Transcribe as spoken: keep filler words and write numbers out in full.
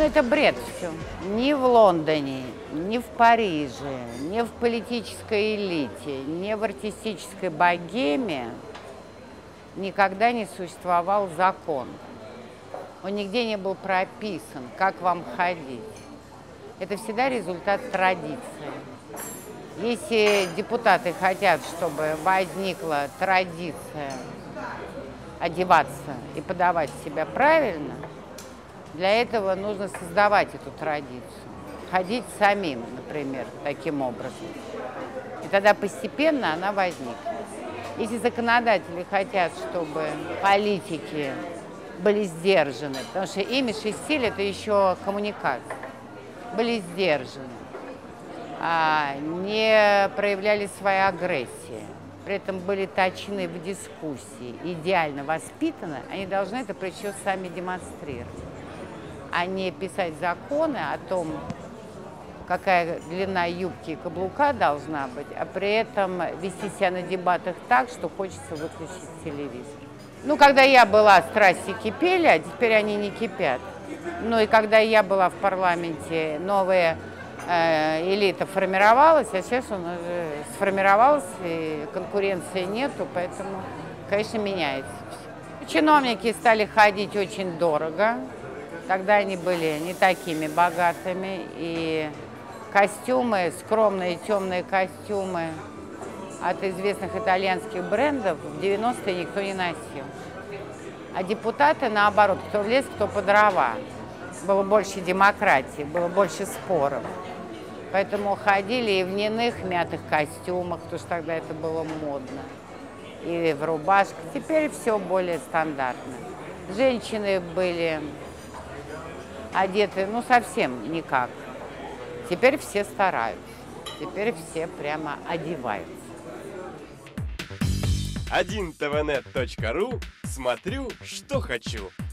это бред все. Ни в Лондоне, ни в Париже, ни в политической элите, ни в артистической богеме никогда не существовал закон. Он нигде не был прописан, как вам ходить. Это всегда результат традиции. Если депутаты хотят, чтобы возникла традиция одеваться и подавать себя правильно, для этого нужно создавать эту традицию. Ходить самим, например, таким образом. И тогда постепенно она возникнет. Если законодатели хотят, чтобы политики были сдержаны, потому что имидж и стиль – это еще коммуникация, были сдержаны, а не проявляли своей агрессии, при этом были точны в дискуссии, идеально воспитаны, они должны это причем сами демонстрировать, а не писать законы о том, какая длина юбки и каблука должна быть, а при этом вести себя на дебатах так, что хочется выключить телевизор. Ну, когда я была, страсти кипели, а теперь они не кипят. Ну и когда я была в парламенте, новая э, элита формировалась, а сейчас он уже сформировалась, и конкуренции нету, поэтому, конечно, меняется все. Чиновники стали ходить очень дорого, тогда они были не такими богатыми, и костюмы, скромные темные костюмы от известных итальянских брендов в девяностые никто не носил. А депутаты, наоборот, кто в лес, кто по дрова. Было больше демократии, было больше споров. Поэтому ходили и в льняных мятых костюмах, потому что тогда это было модно, и в рубашках. Теперь все более стандартно. Женщины были одеты, ну, совсем никак. Теперь все стараются, теперь все прямо одеваются. один тэ вэ нет точка ру. Смотрю, что хочу.